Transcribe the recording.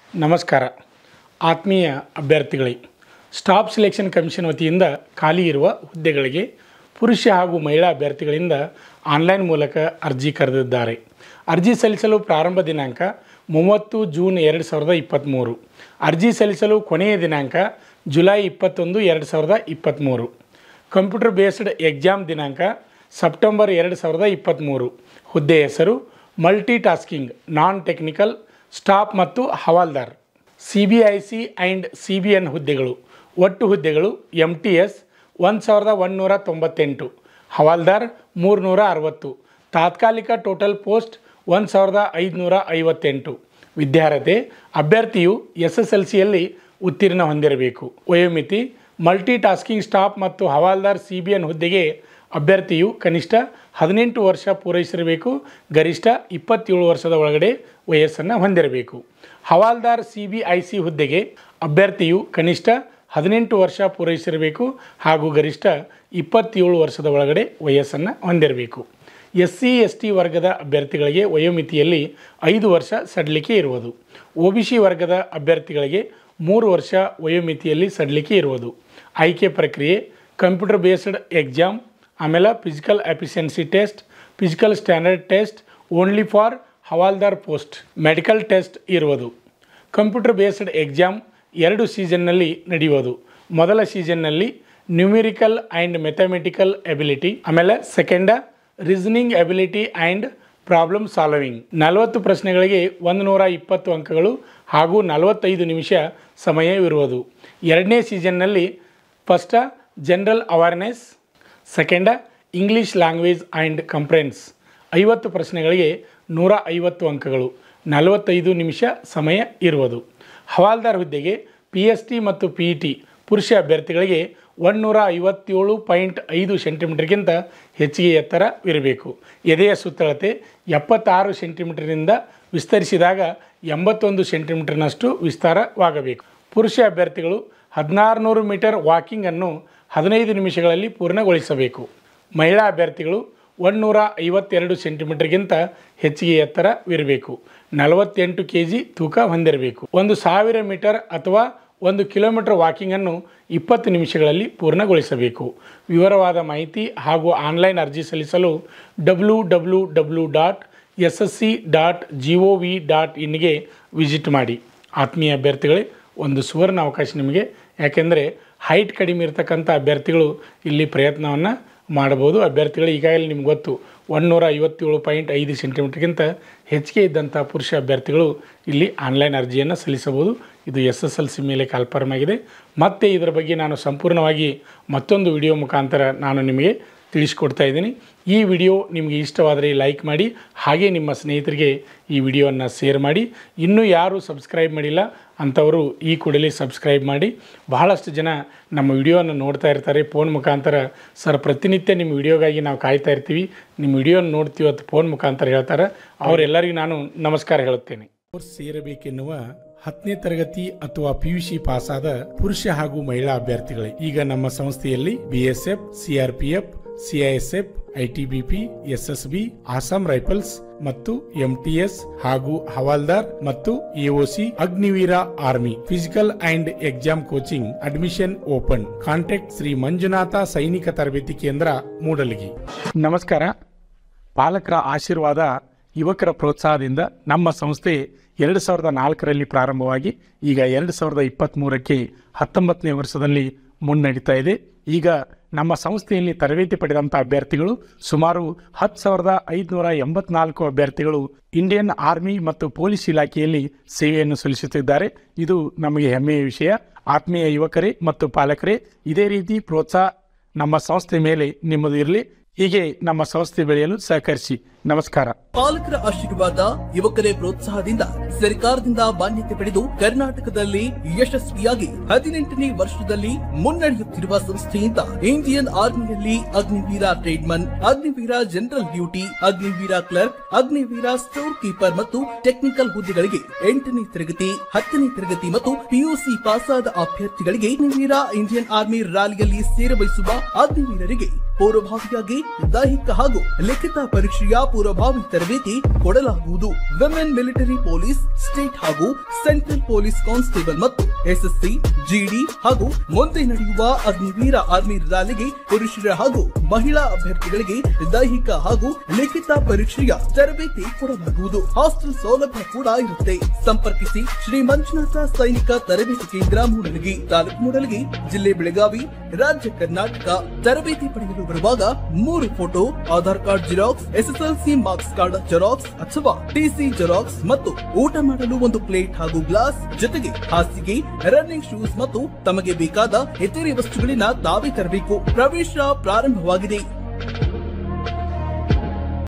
ನಮಸ್ಕಾರ ಆತ್ಮೀಯ ಅಭ್ಯರ್ಥಿಗಳೇ, staff selection commission ವತಿಯಿಂದ ಖಾಲಿ ಇರುವ ಹುದ್ದೆಗಳಿಗೆ ಪುರುಷ ಹಾಗೂ ಮಹಿಳಾ ಅಭ್ಯರ್ಥಿಗಳಿಂದ ಆನ್ಲೈನ್ ಮೂಲಕ ಅರ್ಜಿ ಕರೆದಿದ್ದಾರೆ. ಅರ್ಜಿ ಸಲ್ಲಿಸಲು ಪ್ರಾರಂಭ ದಿನಾಂಕ 30 ಜೂನ್ 2023. ಅರ್ಜಿ ಸಲ್ಲಿಸಲು ಕೊನೆಯ ದಿನಾಂಕ ಜುಲೈ 21, 2023. ಕಂಪ್ಯೂಟರ್ ಬೇಸ್ಡ್ ಎಕ್ಸಾಮ್ ದಿನಾಂಕ ಸೆಪ್ಟೆಂಬರ್ 2023. ಹುದ್ದೆ ಹೆಸರು multi tasking non technical staff ಮತ್ತು ಹವಾಲ್ದಾರ್. CBIC ಆ್ಯಂಡ್ CBN ಹುದ್ದೆಗಳು. ಒಟ್ಟು ಹುದ್ದೆಗಳು MTS 1198, ಹವಾಲ್ದಾರ್ 360, ತಾತ್ಕಾಲಿಕ ಟೋಟಲ್ ಪೋಸ್ಟ್ 1558. ವಿದ್ಯಾರ್ಹತೆ ಅಭ್ಯರ್ಥಿಯು SSLCಯಲ್ಲಿ ಉತ್ತೀರ್ಣ ಹೊಂದಿರಬೇಕು. ವಯೋಮಿತಿ ಮಲ್ಟಿ ಟಾಸ್ಕಿಂಗ್ ಸ್ಟಾಫ್ ಮತ್ತು ಹವಾಲ್ದಾರ್ CBN ಹುದ್ದೆಗೆ ಅಭ್ಯರ್ಥಿಯು ಕನಿಷ್ಠ 18 ವರ್ಷ ಪೂರೈಸಿರಬೇಕು. ಗರಿಷ್ಠ 27 ವರ್ಷದ ಒಳಗಡೆ ವಯಸ್ಸನ್ನು ಹೊಂದಿರಬೇಕು. ಹವಾಲ್ದಾರ್ CBIC ಹುದ್ದೆಗೆ ಅಭ್ಯರ್ಥಿಯು ಕನಿಷ್ಠ 18 ವರ್ಷ ಪೂರೈಸಿರಬೇಕು ಹಾಗೂ ಗರಿಷ್ಠ 27 ವರ್ಷದ ಒಳಗಡೆ ವಯಸ್ಸನ್ನು ಹೊಂದಿರಬೇಕು. SC ST ವರ್ಗದ ಅಭ್ಯರ್ಥಿಗಳಿಗೆ ವಯೋಮಿತಿಯಲ್ಲಿ 5 ವರ್ಷ ಸಡಿಲಿಕೆ ಇರುವುದು. OBC ವರ್ಗದ ಅಭ್ಯರ್ಥಿಗಳಿಗೆ 3 ವರ್ಷ ವಯೋಮಿತಿಯಲ್ಲಿ ಸಡಿಲಿಕೆ ಇರುವುದು. ಆಯ್ಕೆ ಪ್ರಕ್ರಿಯೆ ಕಂಪ್ಯೂಟರ್ ಬೇಸ್ಡ್ ಎಕ್ಸಾಮ್, ಆಮೇಲೆ physical efficiency test, physical standard test only for ಹವಾಲ್ದಾರ್ ಪೋಸ್ಟ್, ಮೆಡಿಕಲ್ ಟೆಸ್ಟ್ ಇರುವುದು. ಕಂಪ್ಯೂಟರ್ ಬೇಸ್ಡ್ ಎಕ್ಸಾಮ್ 2 ಸೀಸನ್ನಲ್ಲಿ ನಡೆಯುವುದು. ಮೊದಲ ಸೀಸನ್ನಲ್ಲಿ ನ್ಯೂಮಿರಿಕಲ್ ಆ್ಯಂಡ್ ಮೆಥಮೆಟಿಕಲ್ ಎಬಿಲಿಟಿ, ಆಮೇಲೆ second reasoning ability and problem solving. 40 ಪ್ರಶ್ನೆಗಳಿಗೆ 120 ಅಂಕಗಳು ಹಾಗೂ 45 ನಿಮಿಷ ಸಮಯವಿರುವುದು. ಎರಡನೇ ಸೀಸನ್ನಲ್ಲಿ first general awareness, second English language and comprehension. 50 ಪ್ರಶ್ನೆಗಳಿಗೆ 150 ಅಂಕಗಳು, 45 ನಿಮಿಷ ಸಮಯ ಇರುವುದು. ಹವಾಲ್ದಾರ್ ಹುದ್ದೆಗೆ PST ಮತ್ತು PET ಪುರುಷ ಅಭ್ಯರ್ಥಿಗಳಿಗೆ 157.5 ಸೆಂಟಿಮೀಟರ್ಗಿಂತ ಹೆಚ್ಚಿಗೆ ಎತ್ತರವಿರಬೇಕು. ಎದೆಯ ಸುತ್ತಳತೆ 76 ಸೆಂಟಿಮೀಟರ್ನಿಂದ ವಿಸ್ತರಿಸಿದಾಗ 81 ಸೆಂಟಿಮೀಟರ್ನಷ್ಟು ವಿಸ್ತಾರವಾಗಬೇಕು. ಪುರುಷ ಅಭ್ಯರ್ಥಿಗಳು 1600 ಮೀಟರ್ ವಾಕಿಂಗನ್ನು 15 ನಿಮಿಷಗಳಲ್ಲಿ ಪೂರ್ಣಗೊಳಿಸಬೇಕು. ಮಹಿಳಾ ಅಭ್ಯರ್ಥಿಗಳು 152 ಸೆಂಟಿಮೀಟರ್ಗಿಂತ ಹೆಚ್ಚಿಗೆ ಎತ್ತರವಿರಬೇಕು. 48 kg ತೂಕ ಹೊಂದಿರಬೇಕು. 1000 ಮೀಟರ್ ಅಥವಾ 1 ಕಿಲೋಮೀಟರ್ ವಾಕಿಂಗನ್ನು 20 ನಿಮಿಷಗಳಲ್ಲಿ ಪೂರ್ಣಗೊಳಿಸಬೇಕು. ವಿವರವಾದ ಮಾಹಿತಿ ಹಾಗೂ ಆನ್ಲೈನ್ ಅರ್ಜಿ ಸಲ್ಲಿಸಲು www.ssc.gov.in ವಿಸಿಟ್ ಮಾಡಿ. ಆತ್ಮೀಯ ಅಭ್ಯರ್ಥಿಗಳೇ, ಒಂದು ಸುವರ್ಣ ಅವಕಾಶ ನಿಮಗೆ. ಯಾಕೆಂದರೆ ಹೈಟ್ ಕಡಿಮೆ ಇರತಕ್ಕಂಥ ಅಭ್ಯರ್ಥಿಗಳು ಇಲ್ಲಿ ಪ್ರಯತ್ನವನ್ನು ಮಾಡಬಹುದು. ಅಭ್ಯರ್ಥಿಗಳು ಈಗಾಗಲೇ ನಿಮ್ಗೆ ಗೊತ್ತು, 157.5 ಸೆಂಟಿಮೀಟರ್ಗಿಂತ ಹೆಚ್ಚಿಗೆ ಇದ್ದಂಥ ಪುರುಷ ಅಭ್ಯರ್ಥಿಗಳು ಇಲ್ಲಿ ಆನ್ಲೈನ್ ಅರ್ಜಿಯನ್ನು ಸಲ್ಲಿಸಬಹುದು. ಇದು SSLC ಮೇಲೆ ಕಾಲ್ಫರ್ಮ್ ಆಗಿದೆ. ಮತ್ತು ಇದರ ಬಗ್ಗೆ ನಾನು ಸಂಪೂರ್ಣವಾಗಿ ಮತ್ತೊಂದು ವಿಡಿಯೋ ಮುಖಾಂತರ ನಾನು ನಿಮಗೆ ತಿಳಿಸ್ಕೊಡ್ತಾ ಇದ್ದೀನಿ. ಈ ವಿಡಿಯೋ ನಿಮಗೆ ಇಷ್ಟವಾದರೆ ಲೈಕ್ ಮಾಡಿ, ಹಾಗೆ ನಿಮ್ಮ ಸ್ನೇಹಿತರಿಗೆ ಈ ವಿಡಿಯೋವನ್ನು ಶೇರ್ ಮಾಡಿ. ಇನ್ನೂ ಯಾರು ಸಬ್ಸ್ಕ್ರೈಬ್ ಮಾಡಿಲ್ಲ ಅಂಥವರು ಈ ಕೂಡಲೇ ಸಬ್ಸ್ಕ್ರೈಬ್ ಮಾಡಿ. ಬಹಳಷ್ಟು ಜನ ನಮ್ಮ ವಿಡಿಯೋವನ್ನು ನೋಡ್ತಾ ಇರ್ತಾರೆ ಫೋನ್ ಮುಖಾಂತರ. ಸರ್, ಪ್ರತಿನಿತ್ಯ ನಿಮ್ಮ ವಿಡಿಯೋಗಾಗಿ ನಾವು ಕಾಯ್ತಾ ಇರ್ತೀವಿ, ನಿಮ್ಮ ವಿಡಿಯೋನ ನೋಡ್ತೀವಿ ಅಂತ ಫೋನ್ ಮುಖಾಂತರ ಹೇಳ್ತಾರೆ. ಅವರೆಲ್ಲರಿಗೂ ನಾನು ನಮಸ್ಕಾರ ಹೇಳುತ್ತೇನೆ. ಕೋರ್ಸ್ ಸೇರಬೇಕೆನ್ನುವ 10ನೇ ತರಗತಿ ಅಥವಾ PUC ಪಾಸಾದ ಪುರುಷ ಹಾಗೂ ಮಹಿಳಾ ಅಭ್ಯರ್ಥಿಗಳೇ, ಈಗ ನಮ್ಮ ಸಂಸ್ಥೆಯಲ್ಲಿ BSF, CRPF, CISF, ITBP, SSB, Assam Rifles ಮತ್ತು MTS ಹಾಗೂ ಹವಾಲ್ದಾರ್ ಮತ್ತು AOC, Agniveer army, physical and exam coaching, admission open. Contact Shri Manjunatha ಸೈನಿಕ ತರಬೇತಿ ಕೇಂದ್ರ, ಮೂಡಲಗಿ. ನಮಸ್ಕಾರ. ಪಾಲಕರ ಆಶೀರ್ವಾದ, ಯುವಕರ ಪ್ರೋತ್ಸಾಹದಿಂದ ನಮ್ಮ ಸಂಸ್ಥೆ 2004ರಲ್ಲಿ ಪ್ರಾರಂಭವಾಗಿ ಈಗ 2023ಕ್ಕೆ 19ನೇ ವರ್ಷದಲ್ಲಿ ಮುನ್ನಡೀತಾ ಇದೆ. ಈಗ ನಮ್ಮ ಸಂಸ್ಥೆಯಲ್ಲಿ ತರಬೇತಿ ಪಡೆದಂಥ ಅಭ್ಯರ್ಥಿಗಳು ಸುಮಾರು 10,584 ಅಭ್ಯರ್ಥಿಗಳು ಇಂಡಿಯನ್ ಆರ್ಮಿ ಮತ್ತು ಪೊಲೀಸ್ ಇಲಾಖೆಯಲ್ಲಿ ಸೇವೆಯನ್ನು ಸಲ್ಲಿಸುತ್ತಿದ್ದಾರೆ. ಇದು ನಮಗೆ ಹೆಮ್ಮೆಯ ವಿಷಯ. ಆತ್ಮೀಯ ಯುವಕರೇ ಮತ್ತು ಪಾಲಕರೇ, ಇದೇ ರೀತಿ ಪ್ರೋತ್ಸಾಹ ನಮ್ಮ ಸಂಸ್ಥೆ ಮೇಲೆ ನಿಮ್ಮದು ಇರಲಿ. ಹೀಗೆ ನಮ್ಮ ಸಂಸ್ಥೆ ಬೆಳೆಯಲು ಸಹಕರಿಸಿ. ನಮಸ್ಕಾರ. ಪಾಲಕರ ಆಶೀರ್ವಾದ, ಯುವಕರೇ ಪ್ರೋತ್ಸಾಹದಿಂದ ಸರ್ಕಾರದಿಂದ ಮಾನ್ಯತೆ ಪಡೆದು ಕರ್ನಾಟಕದಲ್ಲಿ ಯಶಸ್ವಿಯಾಗಿ 18ನೇ ವರ್ಷದಲ್ಲಿ ಮುನ್ನಡೆಯುತ್ತಿರುವ ಸಂಸ್ಥೆಯಿಂದ ಇಂಡಿಯನ್ ಆರ್ಮಿಯಲ್ಲಿ Agniveer tradesman, Agniveer general duty, Agniveer clerk, Agniveer store keeper ಮತ್ತು ಟೆಕ್ನಿಕಲ್ ಹುದ್ದೆಗಳಿಗೆ 8ನೇ ತರಗತಿ, 10ನೇ ತರಗತಿ ಮತ್ತು PUC ಪಾಸಾದ ಅಭ್ಯರ್ಥಿಗಳಿಗೆ ಅಗ್ನಿವೀರ ಇಂಡಿಯನ್ ಆರ್ಮಿ ರ್ಯಾಲಿಯಲ್ಲಿ ಸೇರಬಯಸುವ ಅಗ್ನಿವೀರರಿಗೆ ಪೂರ್ವಭಾವಿಯಾಗಿ ದೈಹಿಕ ಹಾಗೂ ಲಿಖಿತ ಪರೀಕ್ಷೆಯ ಪೂರ್ವಭಾವಿ ತರಬೇತಿ ಕೊಡಲಾಗುವುದು. ವಿಮೆನ್ ಮಿಲಿಟರಿ ಪೊಲೀಸ್, ಸ್ಟೇಟ್ ಹಾಗೂ ಸೆಂಟ್ರಲ್ ಪೊಲೀಸ್ ಕಾನ್ಸ್ಟೇಬಲ್ ಮತ್ತು ಎಸ್ಎಸ್ಸಿ, ಜಿಡಿ ಹಾಗೂ ಮುಂದೆ ನಡೆಯುವ ಅಗ್ನಿವೀರ ಆರ್ಮಿ ರ್ಯಾಲಿಗೆ ಪುರುಷರ ಹಾಗೂ ಮಹಿಳಾ ಅಭ್ಯರ್ಥಿಗಳಿಗೆ ದೈಹಿಕ ಹಾಗೂ ಲಿಖಿತ ಪರೀಕ್ಷೆಯ ತರಬೇತಿ ಕೊಡಲಾಗುವುದು. ಹಾಸ್ಟೆಲ್ ಸೌಲಭ್ಯ ಕೂಡ ಇರುತ್ತೆ. ಸಂಪರ್ಕಿಸಿ ಶ್ರೀ ಮಂಜುನಾಥ ಸೈನಿಕ ತರಬೇತಿ ಕೇಂದ್ರ ಮೂಡಲಗಿ, ತಾಲೂಕು ಮೂಡಲಗಿ, ಜಿಲ್ಲೆ ಬೆಳಗಾವಿ, ರಾಜ್ಯ ಕರ್ನಾಟಕ. ತರಬೇತಿ ಪಡೆಯಲು ಬರುವಾಗ 3 photo, Aadhaar card xerox, SSLC marks card xerox ಅಥವಾ ಟಿಸಿ ಜೆರಾಕ್ಸ್ ಮತ್ತು ಊಟ ಮಾಡಲು 1 ಪ್ಲೇಟ್ ಹಾಗೂ ಗ್ಲಾಸ್, ಜೊತೆಗೆ ಹಾಸಿಗೆ, ರನ್ನಿಂಗ್ ಶೂಸ್ ಮತ್ತು ತಮಗೆ ಬೇಕಾದ ಇತರೆ ವಸ್ತುಗಳಿನ ತಾವೇ ತರಬೇಕು. ಪ್ರವೇಶ ಪ್ರಾರಂಭವಾಗಿದೆ.